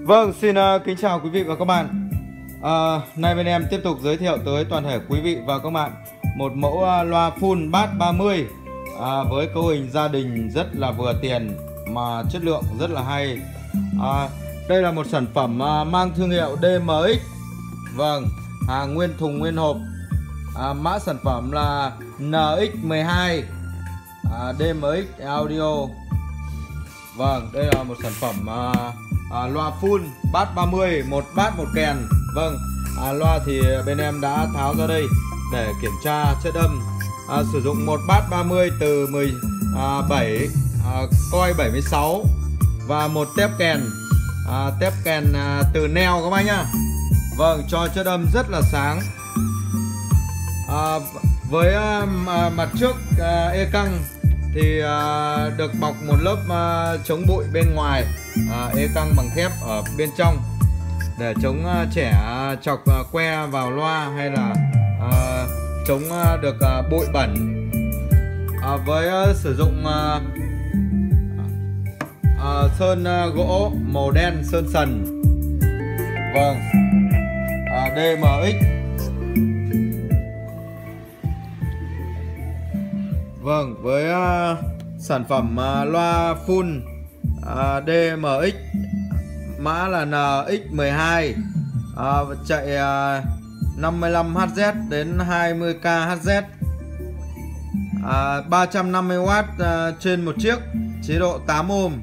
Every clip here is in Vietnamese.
Vâng, xin kính chào quý vị và các bạn. Nay bên em tiếp tục giới thiệu tới toàn thể quý vị và các bạn một mẫu loa full bass 30 với cấu hình gia đình rất là vừa tiền mà chất lượng rất là hay. Đây là một sản phẩm mang thương hiệu DMX. Vâng, hàng nguyên thùng nguyên hộp. Mã sản phẩm là NX12 DMX Audio. Vâng, đây là một sản phẩm loa full bass 30, một bass một kèn. Vâng, loa thì bên em đã tháo ra đây để kiểm tra chất âm. Sử dụng một bass 30 từ 17 coi 76 và một tép kèn từ neo các bác nhá. Vâng, cho chất âm rất là sáng. Với mặt trước e căng thì được bọc một lớp chống bụi bên ngoài, e căng bằng thép ở bên trong để chống trẻ chọc que vào loa hay là chống được bụi bẩn. Với sử dụng sơn gỗ màu đen sơn sần. Vâng, DMX. Vâng, với sản phẩm loa full DMX, mã là NX12, chạy 55Hz đến 20kHz, 350W trên một chiếc, chế độ 8 ohm.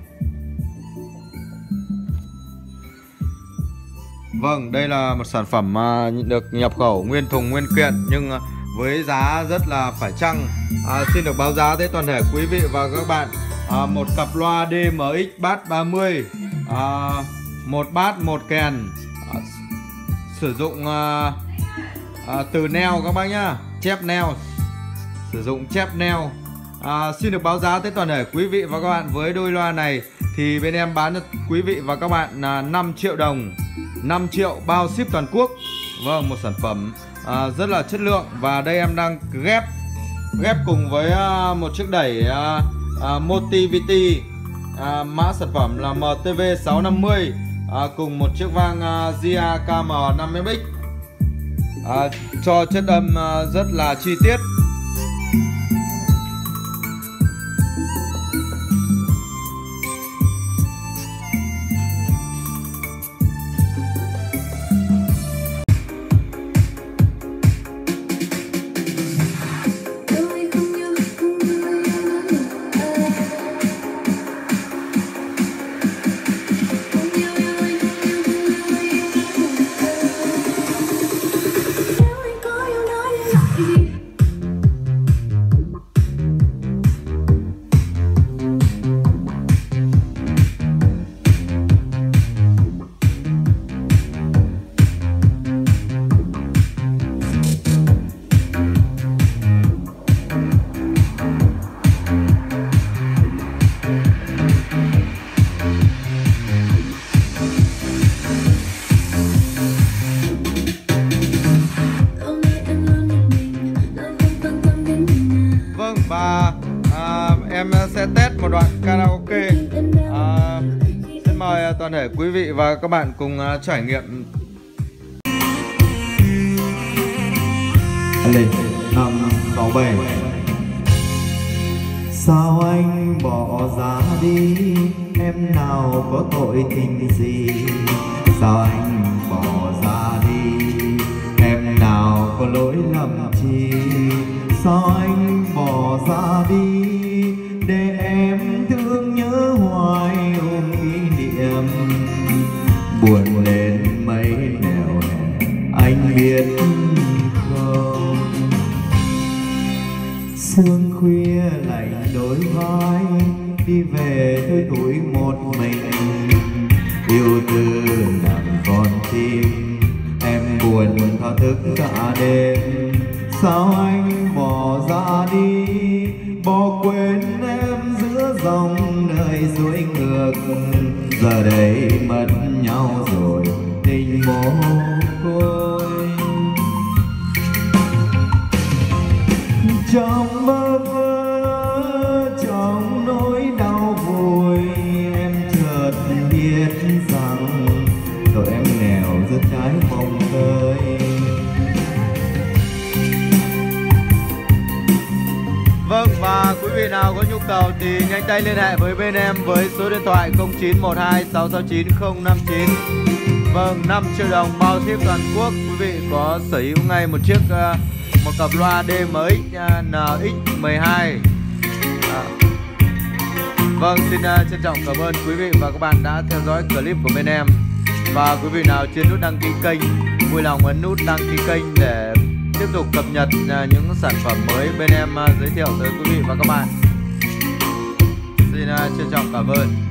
Vâng, đây là một sản phẩm được nhập khẩu nguyên thùng nguyên kiện nhưng với giá rất là phải chăng. Xin được báo giá tới toàn thể quý vị và các bạn một cặp loa DMX bass 30, một bass một kèn, sử dụng từ neo các bác nhá, chép neo, sử dụng chép neo. Xin được báo giá tới toàn thể quý vị và các bạn với đôi loa này thì bên em bán cho quý vị và các bạn là 5 triệu đồng, 5 triệu bao ship toàn quốc. Vâng, một sản phẩm rất là chất lượng. Và đây em đang ghép cùng với một chiếc đẩy Motivity, mã sản phẩm là MTV650, cùng một chiếc vang Gia KM5MX, cho chất âm rất là chi tiết. Và em sẽ test một đoạn karaoke. Xin mời toàn thể quý vị và các bạn cùng trải nghiệm. Lên 5, 6, 7. Sao anh bỏ ra đi, em nào có tội tình gì? Sao anh bỏ ra đi, em nào có lỗi lầm chi? Sao anh bỏ ra đi để em thương nhớ hoài ôm kỷ niệm? Buồn lên mấy nẻo hẹn anh biết không? Sương khuya lạnh đôi vai, đi về thôi tuổi một mình. Yêu tư nặng con tim, em buồn thao thức cả đêm. Sao anh bỏ ra đi, bỏ quên em giữa dòng đời xuôi ngược. Giờ đây mất nhau rồi, tình mồ côi. Trong mơ vơ, trong nỗi đau vùi, em chợt biết rằng Vâng, và quý vị nào có nhu cầu thì nhanh tay liên hệ với bên em với số điện thoại 0912 669 059. Vâng, 5 triệu đồng bao ship toàn quốc. Quý vị có sở hữu ngay một cặp loa DMX NX12. Vâng, xin trân trọng cảm ơn quý vị và các bạn đã theo dõi clip của bên em. Và quý vị nào chưa nút đăng ký kênh, vui lòng ấn nút đăng ký kênh để tiếp tục cập nhật những sản phẩm mới bên em giới thiệu tới quý vị và các bạn. Xin trân trọng cảm ơn.